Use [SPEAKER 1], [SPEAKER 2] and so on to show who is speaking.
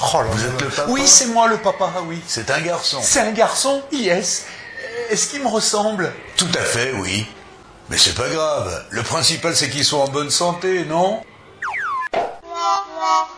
[SPEAKER 1] Oh là
[SPEAKER 2] Vous
[SPEAKER 1] là.
[SPEAKER 2] êtes le papa?
[SPEAKER 1] Oui, c'est moi le papa, oui.
[SPEAKER 2] C'est un garçon.
[SPEAKER 1] C'est un garçon? Yes. Est-ce qu'il me ressemble?
[SPEAKER 2] Tout à fait, oui. Mais c'est pas grave. Le principal, c'est qu'ils sont en bonne santé, non?